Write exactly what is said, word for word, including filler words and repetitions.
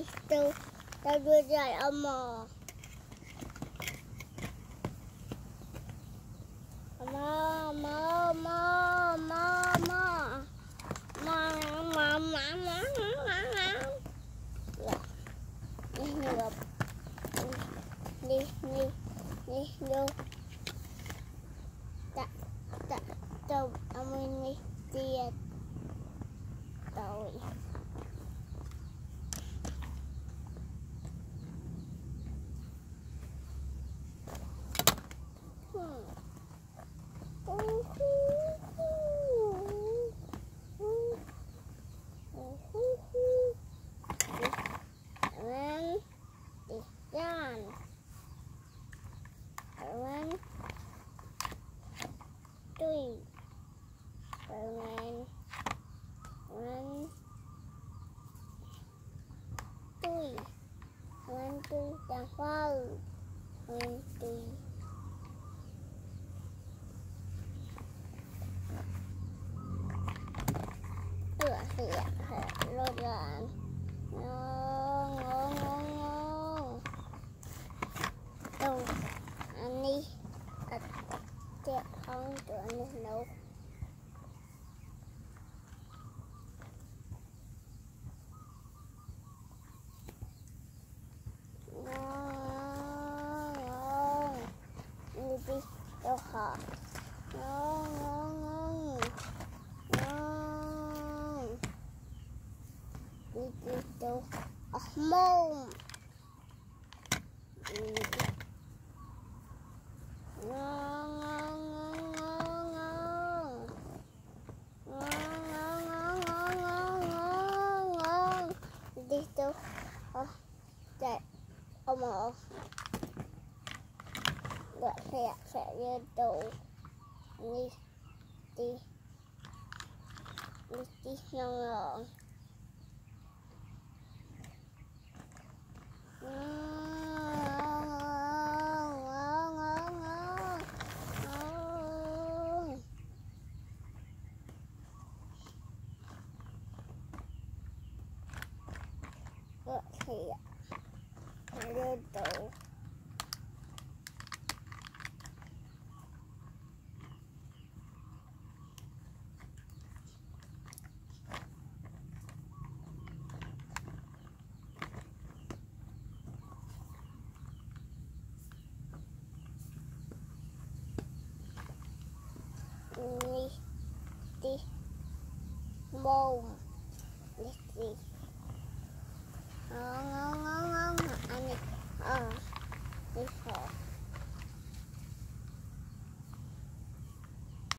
đi tao tao đưa ra âm mò mò mò mò mò mò mò mò mò mò đi ngược đi đi đi vô ta ta tao ông đi tiệt rồi Three, one, one, three, one, two, down four, one, three. Lửa lửa lửa lửa ngon ngon ngon ngon. Đâu anh đi chết không tụi anh nấu. Đi đâu hả? Ngon ngon ngon ngon. Đi đi đâu? Ở mông. Ngon ngon ngon ngon ngon. Ngon ngon ngon ngon ngon ngon. Đi đâu? Ở đây. Ở mông. Gak kayak saya tahu ni di di nong gak kayak saya tahu. Ni di mông, ni di